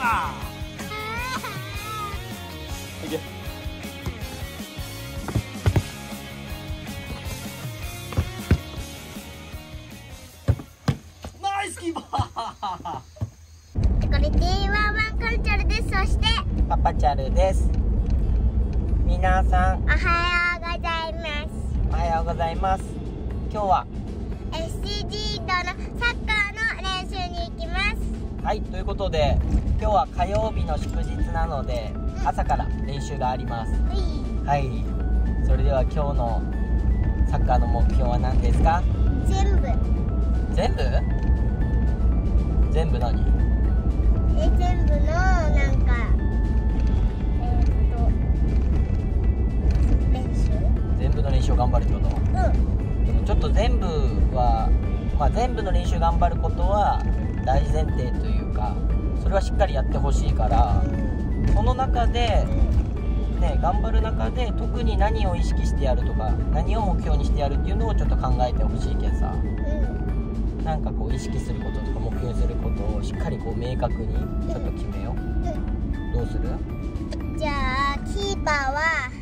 わー。いけ。ナイスキーパー。 これ J11 カルチャルです。そしてパパチャルです。皆さんおはようございます。 おはようございます。今日は SCG とのサッカーの練習に行きます。 はい、ということで今日は火曜日の祝日なので朝から練習があります。はい、それでは今日のサッカーの目標は何ですか？ 全部何？ 全部のなんか練習。 全部の練習を頑張るってこと？でもちょっと全部は、全部の練習頑張ることは大前提というか、それはしっかりやってほしいから、その中でね、頑張る中で特に何を意識してやるとか何を目標にしてやるっていうのをちょっと考えてほしいけんさ、なんかこう意識することとか目標にすることをしっかりこう明確にちょっと決めよう。どうする？ じゃあキーパーは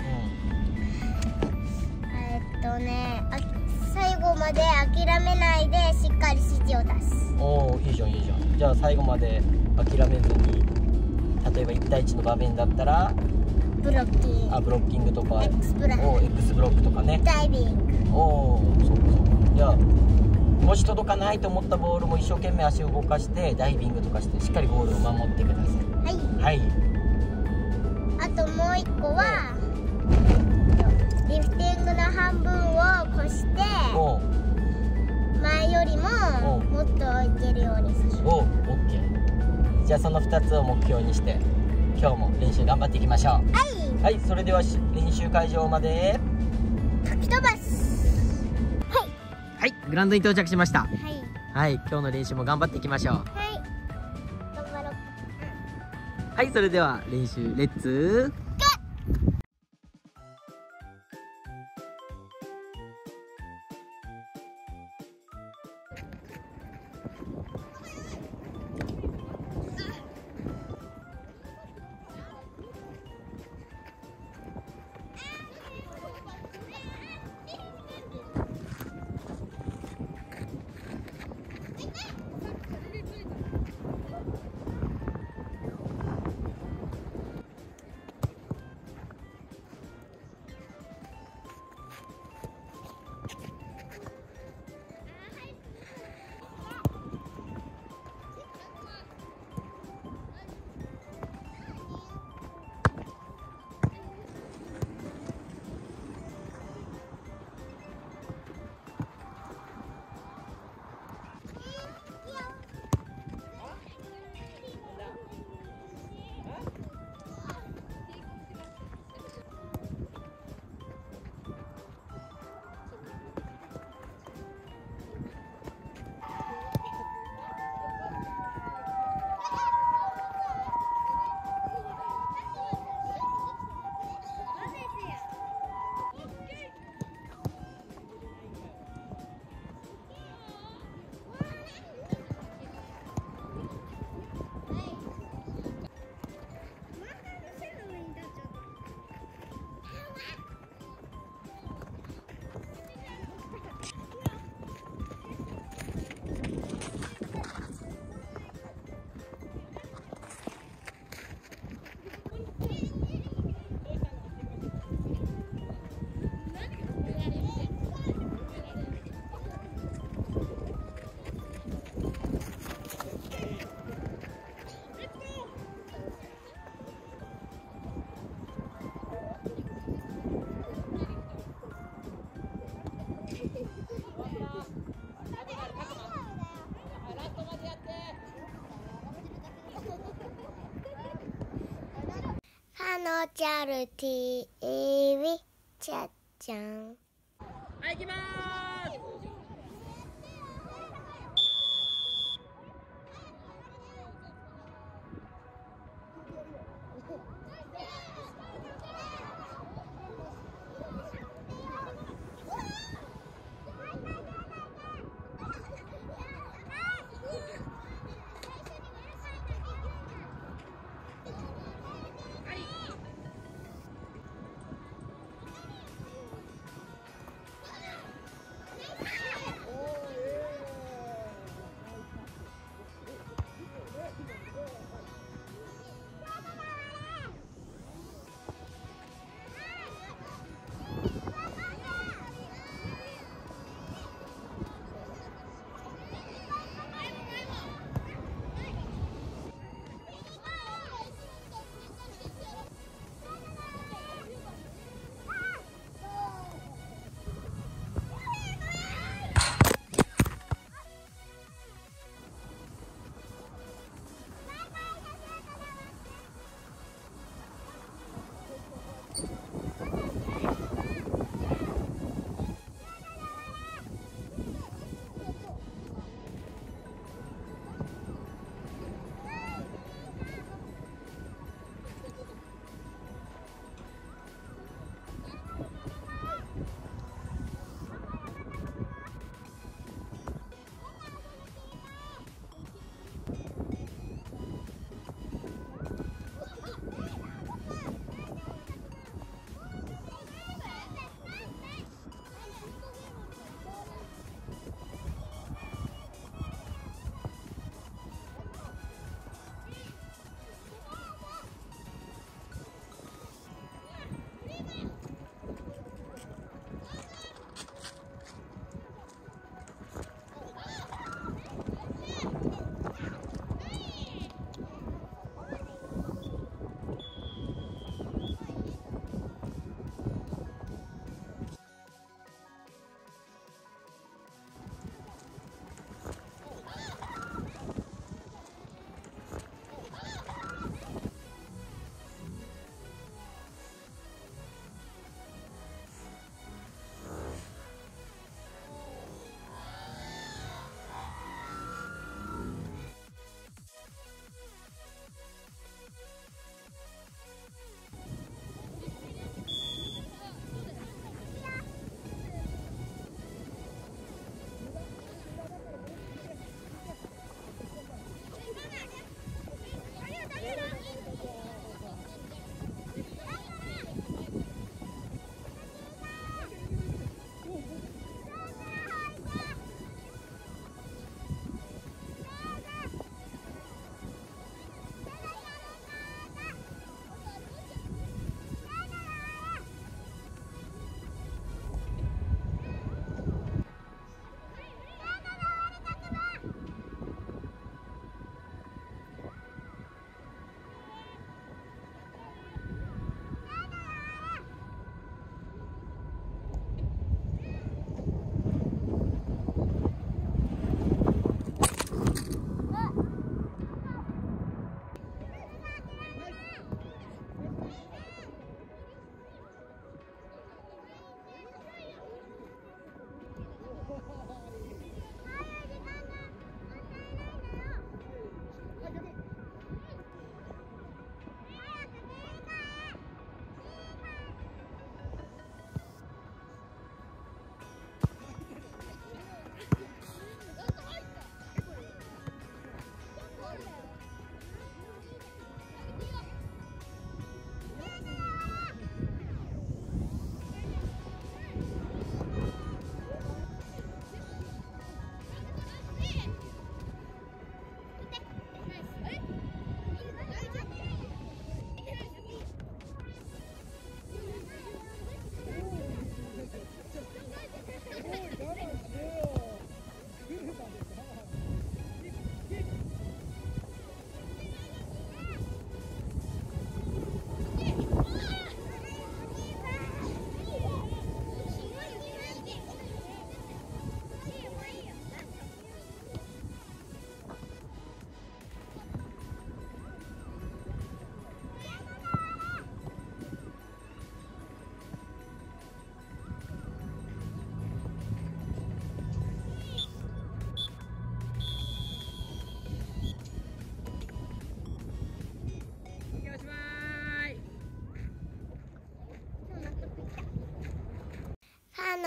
最後まで諦めないでしっかり指示を出す。 おお、いいじゃん。じゃあ最後まで諦めずに、例えば1対1の場面だったらブロッキングとか X ブロックとかね。 ダイビング。 おお、そうか。じゃあもし届かないと思ったボールも一生懸命足を動かしてダイビングとかしてしっかりゴールを守ってください。はい。 あともう一個はリフティングの半分を越して前よりももっといけるようにする。 オッケー。じゃあその2つを目標にして今日も練習頑張っていきましょう。はい、それでは練習会場まで吹き飛ばす。 はい、グラウンドに到着しました。 はい、 今日の練習も頑張っていきましょう。 頑張ろう。 はい、それでは練習レッツのチャルティービちゃっちゃん。 はい、行きまーす。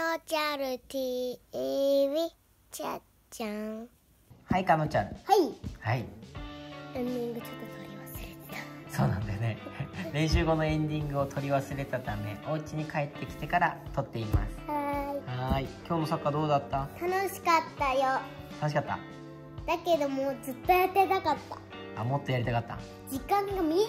のちゃる TV ちゃっちゃん。 はいかのちゃん。 はい。 はい。 エンディングちょっと取り忘れてた。 そうなんだよね。練習後のエンディングを取り忘れたため、お家に帰ってきてから撮っています。はい。今日のサッカーどうだった？ 楽しかったよ。 楽しかった。 だけどもうずっとやってたかった。 あ、もっとやりたかった。 時間が短い。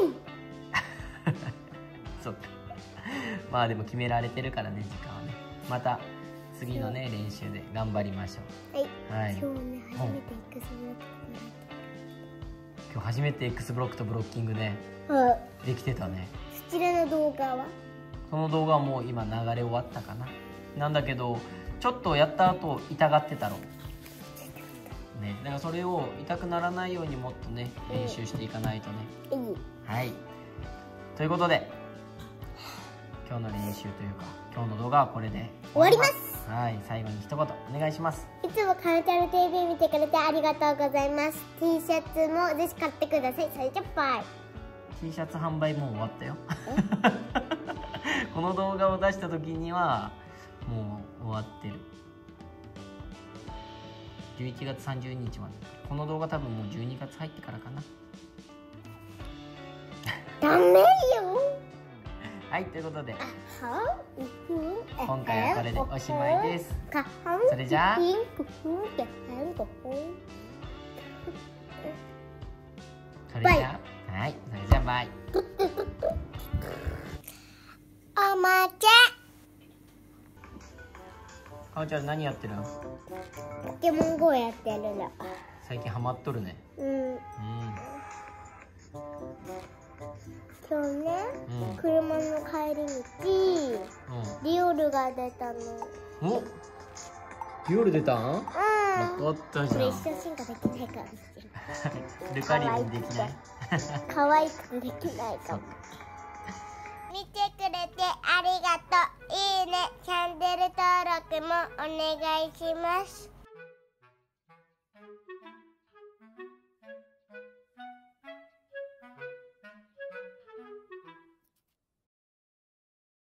そっか。まあでも決められてるからね、時間はね。また次のね練習で頑張りましょう。はい。今日ね初めて X ブロックとブロッキングね。できてたね。 そちらの動画は？ その動画はもう今流れ終わったかな。なんだけどちょっとやった後痛がってたろ。ね、だからそれを痛くならないようにもっとね練習していかないとね。はい。ということで今日の練習というか今日の動画はこれで終わります。 はい、最後に一言お願いします。 いつもカノチャル TV 見てくれてありがとうございます。 T シャツもぜひ買ってください。それじゃバイ。 T シャツ販売もう終わったよ。この動画を出した時にはもう終わってる。11月30日まで。この動画多分もう12月入ってからかな。 ダメよ。 はい、ということで今回はこれでおしまいです。それじゃあはい、それじゃあバイ。 おまけ。 かおちゃん何やってるの？ ポケモン GO やってるの。 最近ハマっとるね。 今日ね、車の帰り道、リオルが出たの。 お、リオル出たん？よかったじゃん。 これ一生進化できないかもしれない。 ルカリオンできない？ 可愛くできないかも。見てくれてありがとう。いいね、チャンネル登録もお願いします。